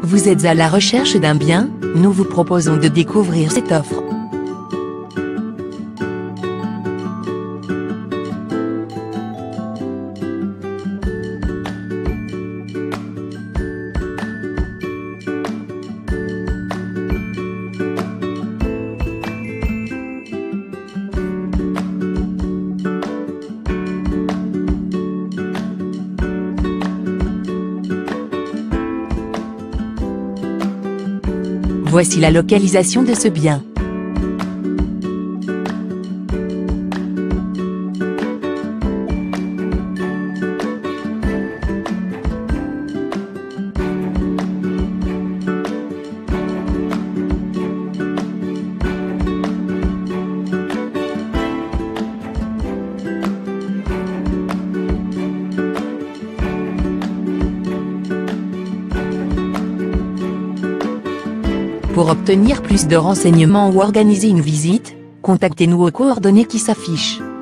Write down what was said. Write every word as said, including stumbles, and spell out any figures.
Vous êtes à la recherche d'un bien? Nous vous proposons de découvrir cette offre. Voici la localisation de ce bien. Pour obtenir plus de renseignements ou organiser une visite, contactez-nous aux coordonnées qui s'affichent.